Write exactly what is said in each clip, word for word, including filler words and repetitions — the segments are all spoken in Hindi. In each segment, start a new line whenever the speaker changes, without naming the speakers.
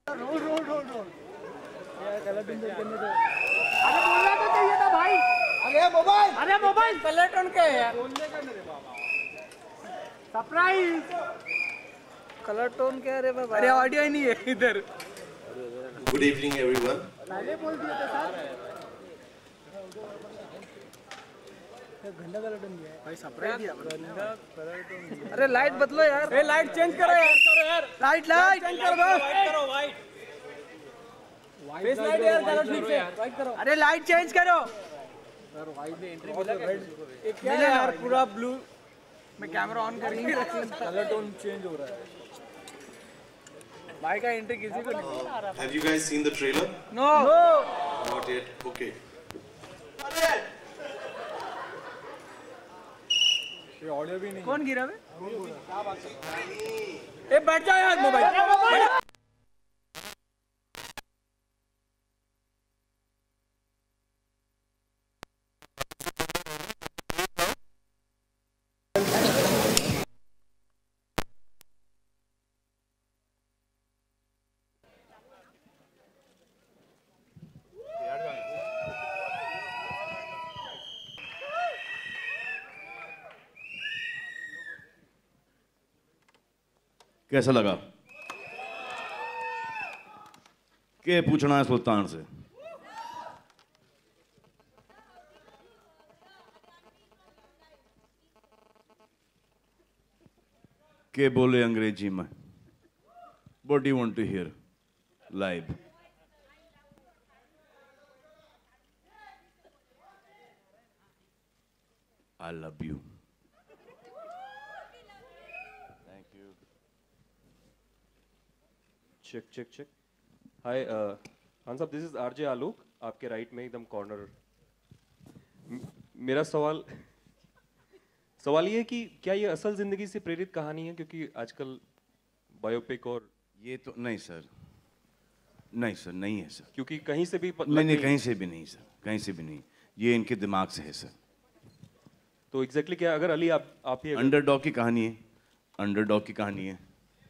रोल रोल रोल रोल यार गलत इंजन करने दो। अरे बोलना तो चाहिए था भाई। अरे मोबाइल अरे मोबाइल कलर टोन के है यार बोलने का नहीं बाबा सरप्राइज कलर टोन के अरे बाबा अरे ऑडियो ही नहीं है इधर।
Good evening everyone.
पहले बोल दिए थे सर घंटा कलर टोन है भाई सरप्राइज दिया घंटा कलर टोन। अरे लाइट बदलो यार। ए लाइट चेंज करो यार करो यार लाइट लाइट चेंज करो वाइट करो वाइट फेस लाइट यार करो ठीक से वाइट करो। अरे लाइट चेंज करो सर वाइट में एंट्री मिला क्या क्या यार पूरा ब्लू मैं कैमरा ऑन करके कलर टोन चेंज हो रहा है भाई का एंट्री किसी को नहीं आ रहा।
Have you guys seen the trailer?
No no
Not yet. Okay.
ये ऑडियो भी नहीं कौन गिरा बे क्या बात है ए बैठ जा यार मोबाइल।
कैसा लगा? के पूछना है सुल्तान से? के बोले अंग्रेजी में? What do you want to hear live? I love you.
Check check check hi Khan साहब दिस इज आरजे आलोक आपके राइट में एकदम कॉर्नर। मेरा सवाल सवाल ये है कि क्या ये असल जिंदगी से प्रेरित कहानी है क्योंकि आजकल बायोपिक और
ये तो नहीं सर नहीं सर नहीं है सर
क्योंकि कहीं से भी
नहीं नहीं कहीं से भी नहीं सर कहीं से भी नहीं ये इनके दिमाग से है सर।
तो एग्जैक्टली क्या अगर अली आप आप ही
अंडरडॉग की कहानी है अंडरडॉग की कहानी है।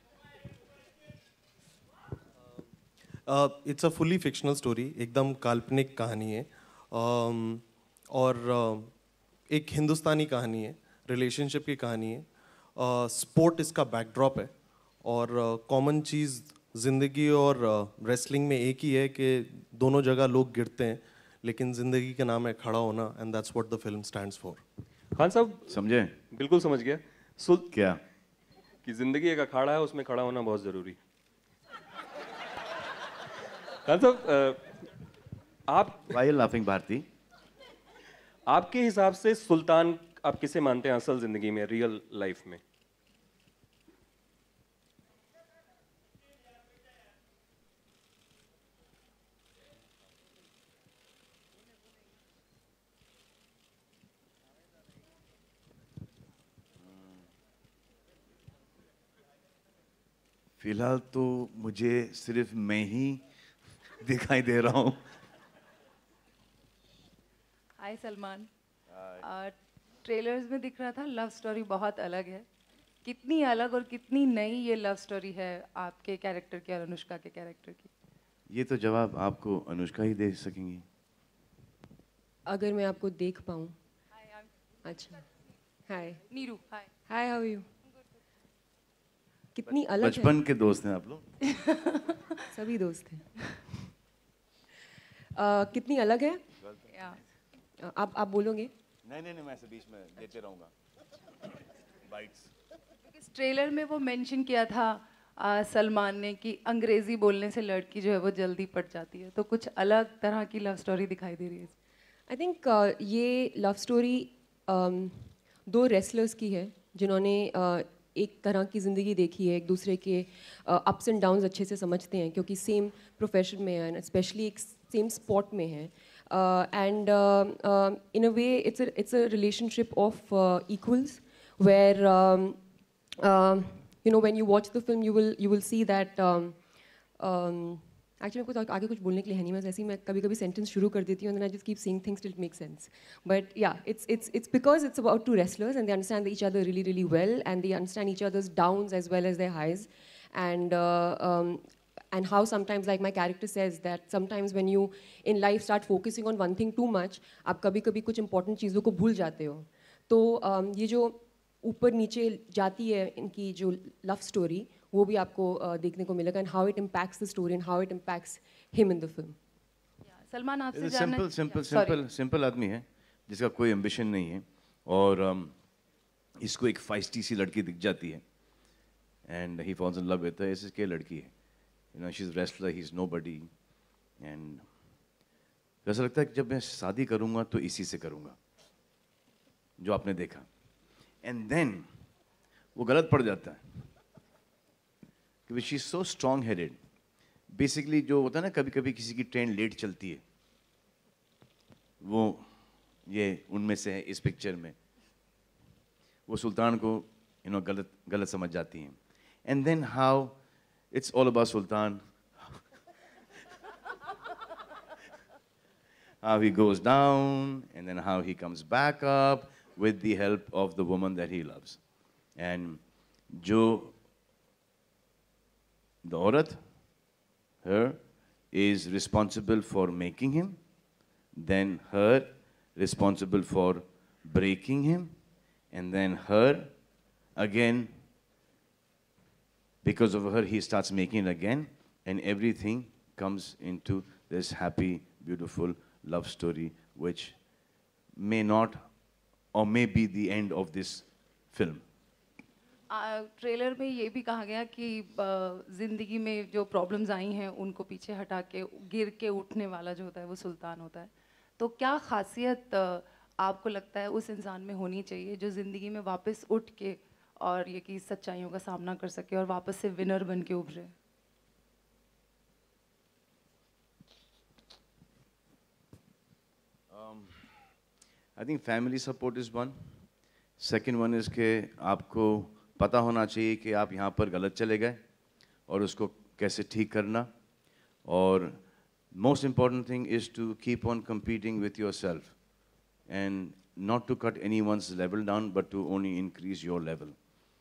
It's a fully fictional story एकदम काल्पनिक कहानी है um, और uh, एक हिंदुस्तानी कहानी है रिलेशनशिप की कहानी है स्पोर्ट uh, इसका बैकड्रॉप है और कॉमन uh, चीज़ ज़िंदगी और रेसलिंग uh, में एक ही है कि दोनों जगह लोग गिरते हैं लेकिन ज़िंदगी का नाम है खड़ा होना and that's what the film stands for.
Khan साहब
समझे?
बिल्कुल समझ गया। सुल
क्या
कि जिंदगी एक अखाड़ा है उसमें खड़ा होना बहुत जरूरी। खान साहब आप
Why are you laughing Bharti?
आपके हिसाब से सुल्तान आप किसे मानते हैं असल जिंदगी में रियल लाइफ में?
फिलहाल तो मुझे सिर्फ मैं ही दिखाई दे रहा हूँ।
हाय सलमान, ट्रेलर्स में दिख रहा था लव स्टोरी बहुत अलग है। कितनी अलग और कितनी नई ये लव स्टोरी है आपके कैरेक्टर की और अनुष्का के कैरेक्टर की?
ये तो जवाब आपको अनुष्का ही दे सकेंगी।
अगर मैं आपको देख पाऊँ। अच्छा hi
Neeru. Hi
hi how are you? कितनी अलग
बचपन
है।
के दोस्त हैं आप लोग?
सभी दोस्त हैं। uh, कितनी अलग है? uh, आप आप बोलोगे?
नहीं नहीं नहीं मैं ऐसे बीच में देते रहूँगा बाइट्स।
इस ट्रेलर में वो मेंशन किया था आ, सलमान ने कि अंग्रेजी बोलने से लड़की जो है वो जल्दी पट जाती है, तो कुछ अलग तरह की लव स्टोरी दिखाई दे रही है।
आई थिंक uh, ये लव स्टोरी um, दो रेसलर्स की है जिन्होंने uh, एक तरह की ज़िंदगी देखी है, एक दूसरे के अप्स एंड डाउन्स अच्छे से समझते हैं क्योंकि सेम प्रोफेशन में है, स्पेशली एक सेम स्पॉट में है and in a way it's it's a relationship of equals where you know when you watch the film you will you will see that actually मेरे को आगे कुछ बोलने के लिए है नहीं, मैं ऐसे ही मैं कभी कभी सेंटेंस शुरू कर देती हूँ and then I just keep saying things till it makes sense. But yeah, it's it's it's because it's about two wrestlers and they understand each other really really well and they understand each other's downs as well as their highs. And uh, um, and how sometimes, like my character says, that sometimes when you in life start focusing on one thing too much, आप कभी कभी कुछ important चीज़ों को भूल जाते हो. तो um, ये जो ऊपर नीचे जाती है इनकी जो love story, वो भी आपको uh, देखने को मिलेगा, and how it impacts the story and how it impacts him in the film.
Salman आपसे
जानना सिंपल सिंपल सिंपल सिंपल आदमी है जिसका कोई एम्बिशन नहीं है और um, इसको एक फाइस्टी सी लड़की दिख जाती है and he falls in love with her. इसकी लड़की है, you know, she is wrestler, he is nobody. And ऐसा लगता है कि जब मैं शादी करूंगा तो इसी से करूंगा जो आपने देखा. एंड देन वो गलत पड़ जाता है क्योंकि she is so strong headed. Basically जो होता है ना, कभी कभी किसी की ट्रेन लेट चलती है, वो ये उनमें से है. इस पिक्चर में वो सुल्तान को यू नो गलत गलत समझ जाती हैं. And then how it's all about Sultan, how he goes down and then how he comes back up with the help of the woman that he loves. And jo the aurat, her, is responsible for making him, then her responsible for breaking him, and then her again, because of her he starts making it again, and everything comes into this happy, beautiful love story, which may not or may be the end of this film.
Trailer में ये भी कहा गया कि ज़िंदगी में जो प्रॉब्लम्स आई हैं उनको पीछे हटा के गिर के उठने वाला जो होता है वो सुल्तान होता है. तो क्या खासियत आपको लगता है उस इंसान में होनी चाहिए जो ज़िंदगी में वापस उठ के और ये कि सच्चाइयों का सामना कर सके और वापस से विनर बन के उभरे?
um, I think family support is one. Second one is कि आपको पता होना चाहिए कि आप यहाँ पर गलत चले गए और उसको कैसे ठीक करना. और most important thing is to keep on competing with yourself and not to cut anyone's level down, but to only increase your level.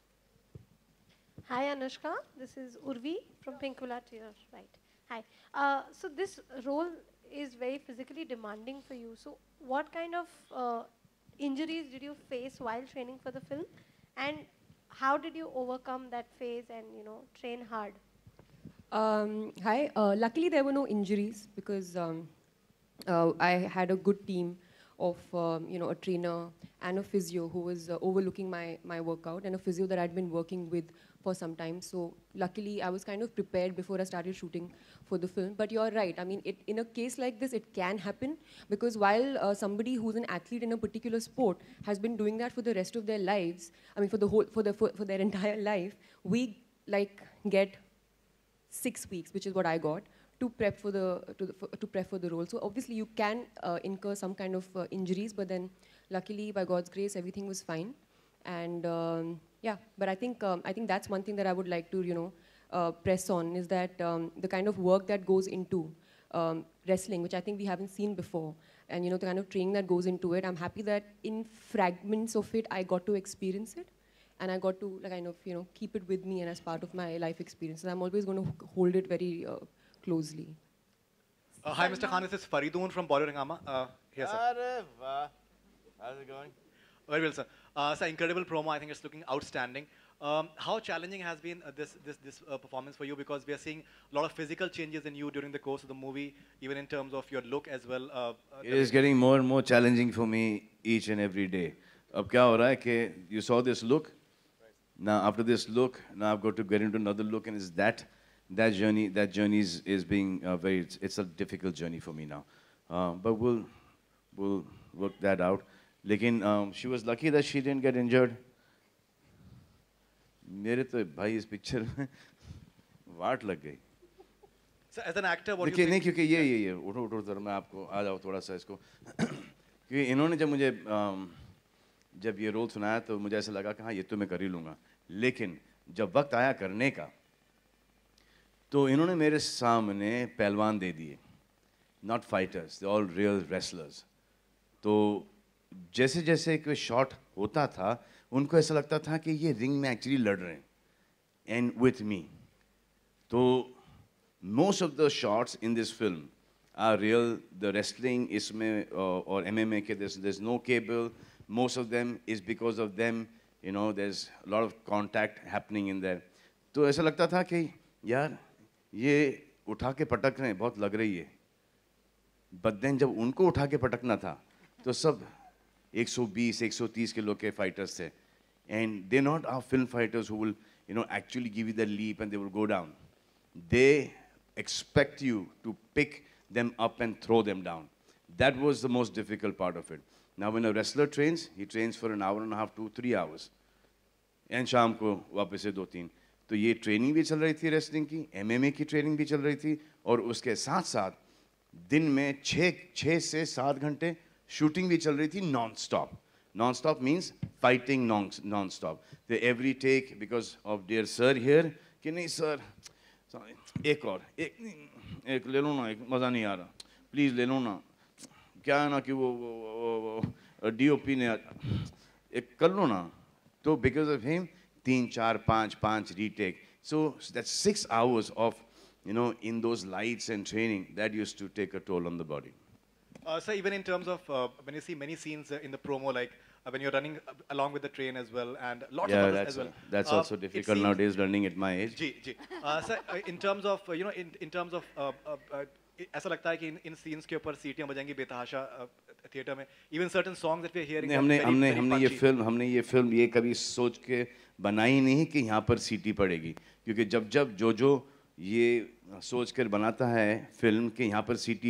Hi Anushka, this is Urvi from Pink Villa to your right. Hi. Uh, so this role is very physically demanding for you. So what kind of uh, injuries did you face while training for the film, and how did you overcome that phase and you know train hard?
Um, hi. Uh, luckily, there were no injuries because um, uh, I had a good team of um, you know a trainer and a physio who was uh, overlooking my my workout, and a physio that I'd been working with for some time. So luckily, I was kind of prepared before I started shooting for the film. But you're right. I mean, it, in a case like this, it can happen because while uh, somebody who's an athlete in a particular sport has been doing that for the rest of their lives, I mean, for the whole for the for, for their entire life, we like get six weeks, which is what I got, to prep for the to, the, for, to prep for the role. So obviously you can uh, incur some kind of uh, injuries, but then luckily by God's grace everything was fine. And um, yeah, but I think um, I think that's one thing that I would like to you know uh, press on is that um, the kind of work that goes into um, wrestling, which I think we haven't seen before, and you know the kind of training that goes into it. I'm happy that in fragments of it I got to experience it. And I got to like, kind of, you know, keep it with me and as part of my life experience. And I'm always going to hold it very uh, closely.
Uh, hi, Mister Khan. This is Faridoon from Bollywood Hangama. Uh, here, sir.
How's it going?
Very well, sir. Uh, it's an incredible promo. I think it's looking outstanding. Um, how challenging has been uh, this this this uh, performance for you? Because we are seeing a lot of physical changes in you during the course of the movie, even in terms of your look as well. Uh, uh,
it is getting more and more challenging for me each and every day. Ab kya ho raha hai ke you saw this look. Now, after this look, now I've got to get into another look, and it's that, that journey, that journey is, is being uh, very, it's, it's a difficult journey for me now. Uh, but we'll, we'll work that out. Lekin, um, she was lucky that she didn't get injured. मेरे तो भाई इस पिक्चर में वाट लग गई.
So as an actor, what do you
think? नहीं, क्योंकि ये ये ये उठो उठो जरा मैं आपको आ जाओ थोड़ा सा इसको क्योंकि इन्होंने जब मुझे um, जब ये रोल सुनाया तो मुझे ऐसा लगा कि हाँ ये तो मैं कर ही लूँगा. लेकिन जब वक्त आया करने का तो इन्होंने मेरे सामने पहलवान दे दिए, not fighters, they all real wrestlers. तो जैसे जैसे कोई शॉट होता था उनको ऐसा लगता था कि ये रिंग में एक्चुअली लड़ रहे हैं एंड विथ मी. तो most of the shots in this film are real. The wrestling isme uh, or M M A ke there's there's no cable. Most of them is because of them. You know, there's a lot of contact happening in there. तो ऐसा लगता था कि यार ये उठा के पटक रहे हैं, बहुत लग रही है. But then जब उनको उठा के पटकना था, तो सब one twenty, one thirty kilo के fighters थे. And they're not our film fighters who will, you know, actually give you the leap and they will go down. They expect you to pick them up and throw them down. That was the most difficult part of it. Now, when a wrestler trains, he trains for an hour and a half, two, three hours. And शाम को वापस से दो तीन. तो ये ट्रेनिंग भी चल रही थी रेसलिंग की, एमएमए की ट्रेनिंग भी चल रही थी, और उसके साथ साथ दिन में छः छः से सात घंटे शूटिंग भी चल रही थी non stop. Non stop means fighting non stop. तो every take because of dear sir here कि नहीं सर एक और एक एक ले लो ना, एक मज़ा नहीं आ रहा, प्लीज़ ले लो ना. क्या है ना कि वो, वो, वो, वो डीओपी ने एक कर लो ना. तो बिकॉज ऑफ हिम तीन चार पाँच पाँच retake. So that's six hours of you know in those lights and training that used to take a toll on the body.
Uh, so even in terms of uh, when you see many scenes uh, in the promo, like uh, when you're running uh, along with the train as well, and lots
yeah,
of others
that's
as well.
A, that's
uh,
also difficult nowadays running at my age.
जी जी. Uh, so uh, in terms of uh, you know in in terms of uh, uh, uh, ऐसा लगता है कि इन इन सीन्स के ऊपर सीटियां बजाएंगी बेतहाशा थिएटर में. Even certain songs that we're hearing.
हमने हमने हमने ये फिल्म हमने ये फिल्म ये कभी सोच के बनाई नहीं कि यहाँ पर सीटी पड़ेगी, क्योंकि जब जब जो जो ये सोच कर बनाता है फिल्म कि यहाँ पर सीटी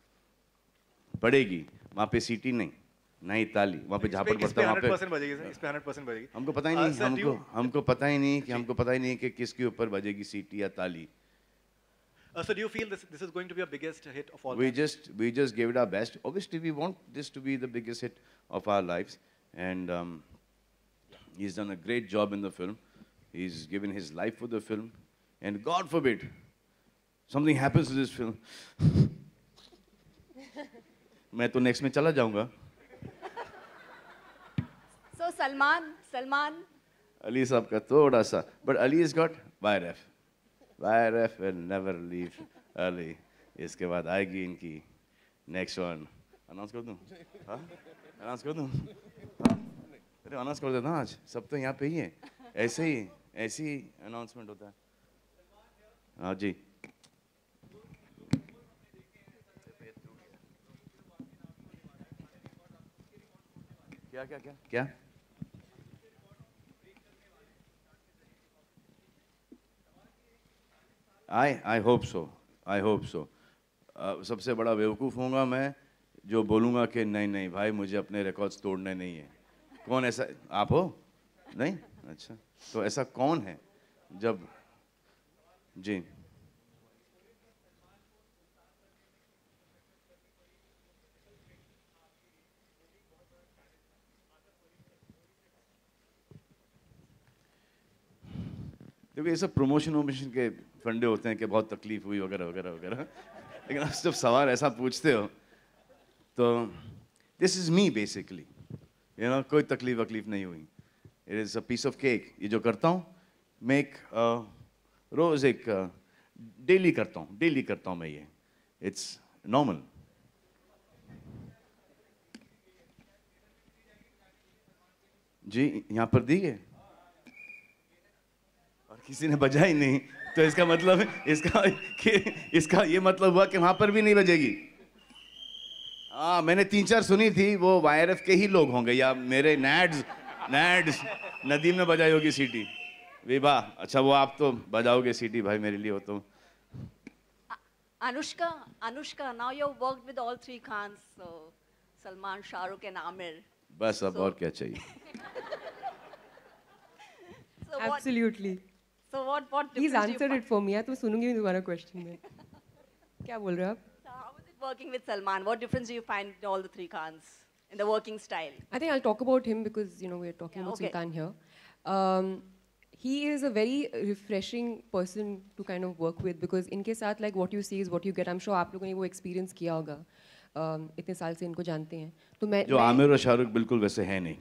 पड़ेगी, वहाँ पे सीटी नहीं, नहीं ताली. वहाँ पे जहाँ पर पड़ता है वहाँ पे
इस पे हंड्रेड परसेंट बजेगी.
हमको पता ही नहीं हमको हमको पता ही नहीं कि हमको पता ही नहीं कि किसके ऊपर बजेगी सीटी या ताली.
Uh, so do you feel this this is going to be a biggest hit of all?
We just we just gave it our best. Obviously, we want this to be the biggest hit of our lives, and um, he's done a great job in the film. He's given his life for the film, and God forbid something happens to this film. मैं तो next में चला जाऊँगा.
So Salman, Salman.
Ali साहब का थोड़ा सा, but Ali has got Y R F. Y R F will never leave Ali. इसके बाद आएगी इनकी next one. Announce कर दूँ? हाँ? Announce कर दूँ? हाँ? अरे announce कर देता आज. सब तो यहाँ पे ही है. ऐसे ही ऐसे ही announcement होता है. हाँ जी. क्या क्या क्या क्या? I I hope so. I hope so. uh, सबसे बड़ा बेवकूफ़ होऊंगा मैं जो बोलूँगा कि नहीं नहीं भाई मुझे अपने रिकॉर्ड्स तोड़ने नहीं है. कौन ऐसा? आप हो? नहीं? अच्छा. तो ऐसा कौन है जब जी देखो ये सब प्रमोशन वोमोशन के फंडे होते हैं कि बहुत तकलीफ हुई वगैरह वगैरह वगैरह. लेकिन आप जब सवाल ऐसा पूछते हो तो this is me basically, you know, कोई तकलीफ वकलीफ नहीं हुई. It is a piece of cake. ये जो करता हूँ मैं एक रोज़ एक डेली करता हूँ डेली करता हूँ मैं ये. It's normal. जी यहाँ पर दी है और किसी ने बजाई नहीं, तो इसका मतलब इसका कि इसका ये मतलब हुआ कि वहां पर भी नहीं बजेगी. हाँ मैंने तीन चार सुनी थी, वो वाई आर एफ के ही लोग होंगे या मेरे नैड्स नैड्स नदीम में बजाई होगी सीटी. विभा अच्छा वो आप तो बजाओगे सीटी भाई मेरे लिए हो तो.
Anushka, Anushka, now you've worked with all three Khans, so Salman, Shah Rukh and Amir.
बस अब और क्या चाहिए.
So what-
Absolutely.
So what what
He's
difference do you
answered
find-
it for me. या तो मैं सुनूंगी नहीं दोबारा question में. क्या बोल रहे हो आप?
So how is it working with Salman? What difference do you find in all the three Khans in the working style?
I think I'll talk about him because you know we're talking
Yeah,
about
okay.
Sultan here. Um, he is a very refreshing person to kind of work with because इनके साथ like what you see is what you get. I'm sure आप लोगों ने वो experience किया होगा. Um, इतने साल से इनको जानते हैं. तो मैं
जो
मैं-
आमिर और शाहरुख बिल्कुल वैसे है नहीं.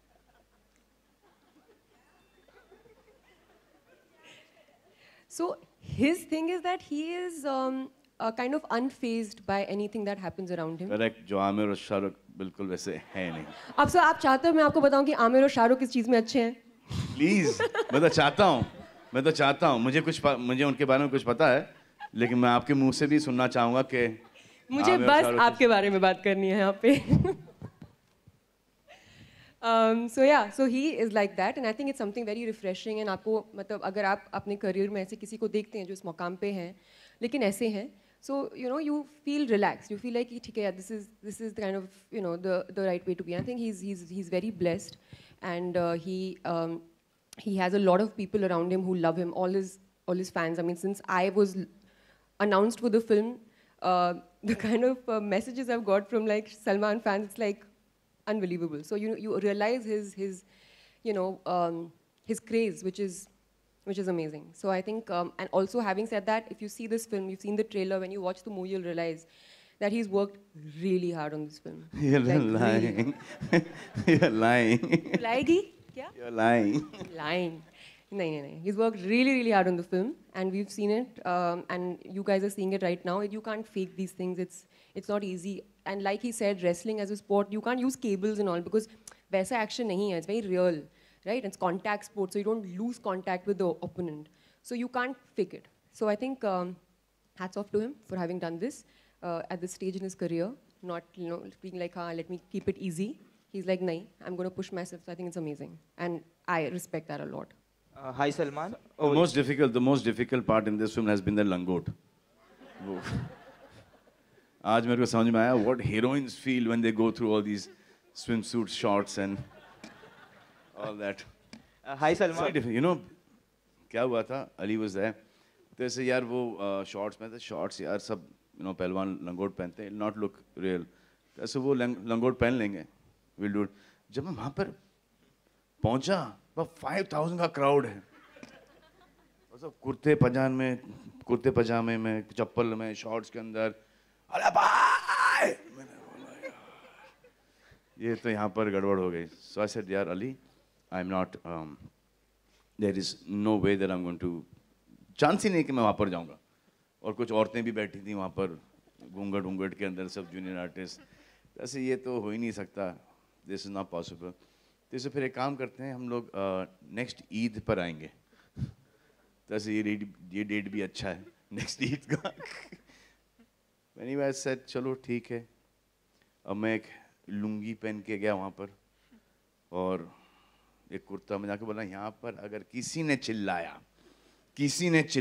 So his thing is that he is um, uh, kind of unfazed by anything that happens around him.
Correct, जो आमिर और शाहरुख बिल्कुल वैसे है नहीं.
अब सर आप चाहते हो मैं आपको बताऊं कि आमिर और शाहरुख किस चीज़ में अच्छे हैं?
प्लीज, मैं तो चाहता हूँ, मैं तो चाहता हूँ, मुझे कुछ मुझे उनके बारे में कुछ पता है, लेकिन मैं आपके मुंह से भी सुनना चाहूँगा कि
मुझे बस आपके बारे में बात करनी है यहाँ पे. Um, so yeah, so he is like that, and I think it's something very refreshing. And आपको मतलब अगर आप अपने career में ऐसे किसी को देखते हैं जो इस मकाम पे हैं, लेकिन ऐसे हैं, so you know you feel relaxed. You feel like ठीक है, this is this is the kind of you know the the right way to be. I think he's he's he's very blessed, and uh, he um, he has a lot of people around him who love him. All his all his fans. I mean, since I was announced for the film, uh, the kind of uh, messages I've got from like Salman fans, it's like unbelievable. So you you realize his his you know um, his craze, which is which is amazing. So I think um, and also having said that, if you see this film, you've seen the trailer, when you watch the movie, you'll realize that he's worked really hard on this film.
You're
like,
lying. Really. You're lying.
Lying? Yeah.
You're lying.
Lying. No, no, no. He's worked really, really hard on the film, and we've seen it, um, and you guys are seeing it right now. You can't fake these things. It's it's not easy. And like he said, wrestling as a sport, you can't use cables and all because वैसा action नहीं है. It's very real, right? It's contact sport, so you don't lose contact with the opponent. So you can't fake it. So I think um, hats off to him for having done this uh, at this stage in his career. Not you know being like, ah, let me keep it easy. He's like, nahi, I'm going to push myself. So I think it's amazing, and I respect that a lot.
Uh, hi Salman.
The most difficult, the most difficult part in this film has been the langot. आज मेरे को समझ में आया what heroines feel when they go through all these swimsuit shots and all that.
Uh, hi Salman.
You know क्या हुआ था? Ali was there. तो ऐसे यार वो शॉर्ट्स में थे, शॉर्ट्स यार सब you know पहलवान लंगोट पहनते हैं, not look real. तो ऐसे वो लंगोट पहन लेंगे, we'll do it. जब मैं वहाँ पर पहुँचा, वहाँ five thousand का क्राउड है. और सब कुर्ते पजान में, कुर्ते पजामे में, चप्पल में, शॉर्ट्स के अंदर. अरे भाई, मैंने बोला यार, ये तो यहाँ पर गड़बड़ हो गई. So I said, यार Ali, I'm not, um, there is no way that I'm going to, chance ही नहीं कि मैं वहाँ पर जाऊँगा. और कुछ औरतें भी बैठी थी वहाँ पर, घूंघट घूंघट के अंदर सब जूनियर आर्टिस्ट. ऐसे ये तो हो ही नहीं सकता. This is not possible. तो इसे फिर एक काम करते हैं, हम लोग नेक्स्ट uh, ईद पर आएंगे. तो ऐसे ये डेट ये डेट भी अच्छा है, नेक्स्ट ईद का. Anyway, I said, चलो ठीक है. अब मैं एक लुंगी पहन के गया वहाँ पर और एक कुर्ता में जाके बोला, यहाँ पर अगर किसी ने चिल्लाया, किसी ने चिल्लाया